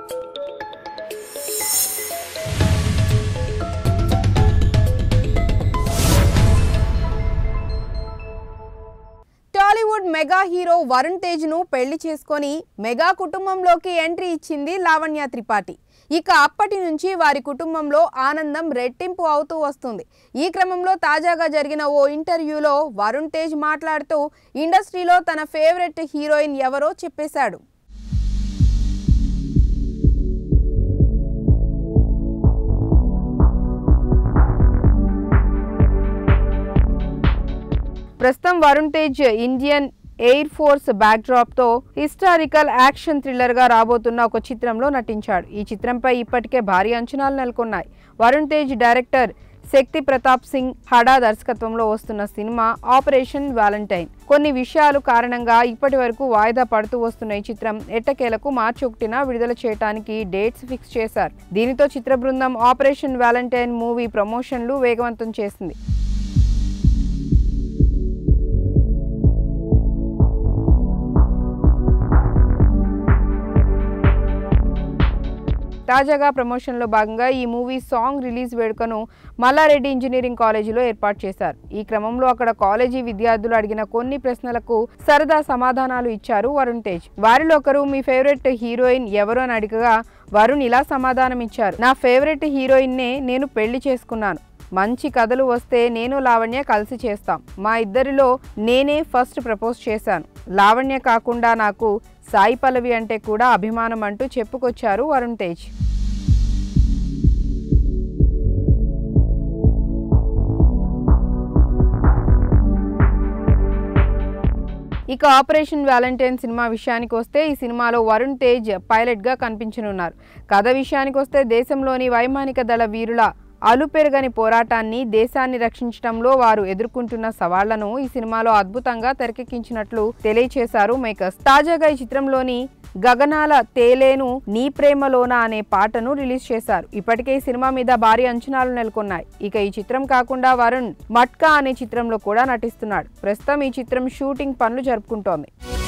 Tollywood mega hero Varun Tej ను పెళ్లి చేసుకొని మెగా కుటుంబంలోకి ఎంట్రీ ఇచ్చింది లావణ్య త్రిపాఠి. ఇక అప్పటి నుంచి వారి కుటుంబంలో ఆనందం రెట్టింపు అవుతూ వస్తుంది. ఈ క్రమంలో తాజాగా జరిగిన ఓ ఇంటర్వ్యూలో వరుణ్ తేజ్ మాట్లాడుతూ ఇండస్ట్రీలో తన ఫేవరెట్ హీరోయిన్ ఎవరో చెప్పేశాడు. ప్రస్తుతం Varun Tej Indian air force backdrop తో హిస్టారికల్ యాక్షన్ థ్రిల్లర్ గా రాబోతున్న ఒక చిత్రంలో నటించాడు. ఈ చిత్రంపై ఇప్పటికే భారీ అంచనాలు నెలకొన్నాయి. వరుణ్ తేజ్ డైరెక్టర్ శక్తి ప్రతాప్ సింగ్ హడా దర్శకత్వంలో వస్తున్న సినిమా ఆపరేషన్ వ్యాలంటైన్. కొన్ని విషయాలు కారణంగా ఇప్పటి వరకు వాయిదా పడుతూ వస్తున్న ఈ చిత్రం ఎట్టకేలకు మార్చి 1న విడుదల చేయడానికి డేట్స్ ఫిక్స్ చేశారు. దీనితో చిత్ర బృందం ఆపరేషన్ వ్యాలంటైన్ మూవీ ప్రమోషన్లు వేగవంతం చేసింది. తాజాగా ప్రమోషన్లో భాగంగా ఈ మూవీ సాంగ్ రిలీజ్ వేడుకను మల్లారెడ్డి ఇంజనీరింగ్ కాలేజీలో ఏర్పాటు చేశారు. ఈ క్రమంలో అక్కడ కాలేజీ విద్యార్థులు అడిగిన కొన్ని ప్రశ్నలకు సరదా సమాధానాలు ఇచ్చారు వరుణ్ తేజ్. వారిలో ఒకరు మీ ఫేవరెట్ హీరోయిన్ ఎవరు అని అడిగగా వరుణ్ ఇలా సమాధానం ఇచ్చారు. నా ఫేవరెట్ హీరోయిన్నే నేను పెళ్లి చేసుకున్నాను. మంచి కథలు వస్తే నేను లావణ్య కలిసి చేస్తాం. మా ఇద్దరిలో నేనే ఫస్ట్ ప్రపోజ్ చేశాను. లావణ్య కాకుండా నాకు సాయి పల్లవి అంటే కూడా అభిమానం అంటూ చెప్పుకొచ్చారు వరుణ్ తేజ్. ఇక ఆపరేషన్ వ్యాలంటైన్ సినిమా విషయానికి వస్తే ఈ సినిమాలో వరుణ్ తేజ్ పైలట్ గా కనిపించనున్నారు. కథ విషయానికి వస్తే దేశంలోని వైమానిక దళ వీరుల అలుపెరగని పోరాటాన్ని, దేశాన్ని రక్షించడంలో వారు ఎదుర్కొంటున్న సవాళ్లను ఈ సినిమాలో అద్భుతంగా తెరకెక్కించినట్లు తెలియచేశారు మేకర్స్. తాజాగా ఈ చిత్రంలోని గగనాల తేలేను నీ ప్రేమలోన అనే పాటను రిలీజ్ చేశారు. ఇప్పటికే ఈ సినిమా మీద భారీ అంచనాలు నెలకొన్నాయి. ఇక ఈ చిత్రం కాకుండా వరుణ్ మట్కా అనే చిత్రంలో కూడా నటిస్తున్నాడు. ప్రస్తుతం ఈ చిత్రం షూటింగ్ పనులు జరుపుకుంటోంది.